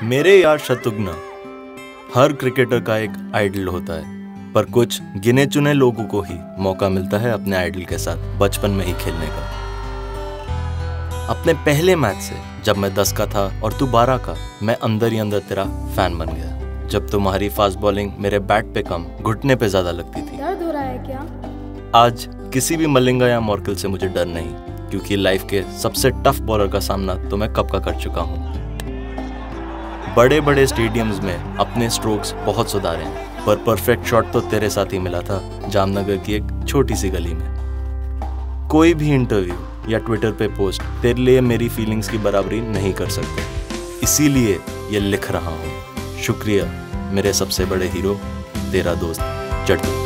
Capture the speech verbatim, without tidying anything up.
मेरे यार शत्रुघ्न, हर क्रिकेटर का एक आइडल होता है, पर कुछ गिने चुने लोगों को ही मौका मिलता है अपने आइडल के साथ बचपन में ही खेलने का। अपने पहले मैच से जब मैं दस का था और तू बारह का, मैं अंदर ही अंदर तेरा फैन बन गया। जब तुम्हारी फास्ट बॉलिंग मेरे बैट पे कम घुटने पे ज्यादा लगती थी। दर्द हो रहा है क्या? आज किसी भी मलिंगा या मॉर्कल से मुझे डर नहीं, क्योंकि लाइफ के सबसे टफ बॉलर का सामना तो मैं कब का कर चुका हूँ। बड़े बड़े स्टेडियम्स में अपने स्ट्रोक्स बहुत सुधारे हैं, पर परफेक्ट शॉट तो तेरे साथ ही मिला था जामनगर की एक छोटी सी गली में। कोई भी इंटरव्यू या ट्विटर पे पोस्ट तेरे लिए मेरी फीलिंग्स की बराबरी नहीं कर सकते, इसीलिए ये लिख रहा हूँ। शुक्रिया मेरे सबसे बड़े हीरो, तेरा दोस्त जडेजा।